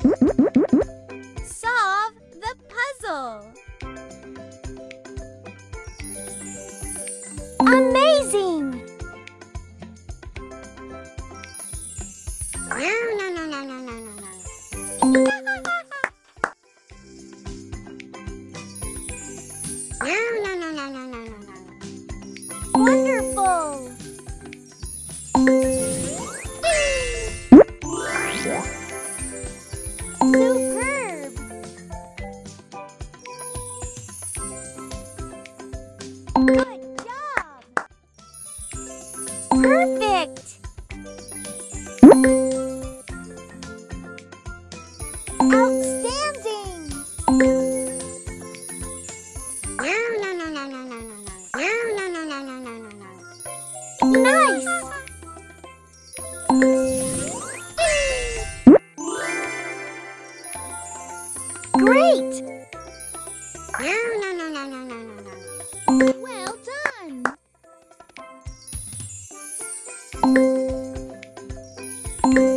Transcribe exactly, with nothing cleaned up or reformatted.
Solve the puzzle. Amazing! No, no, no, no, no, no, no, no. No, no, no, no, no, no, no, no. Wonderful! Superb! Good job! Perfect! Outstanding! No, no, no, no, no, no, no, no. No, no, no, no, no, no, no, no. Nice! Great! No, no, no, no, no, no, no, no. Well done! No,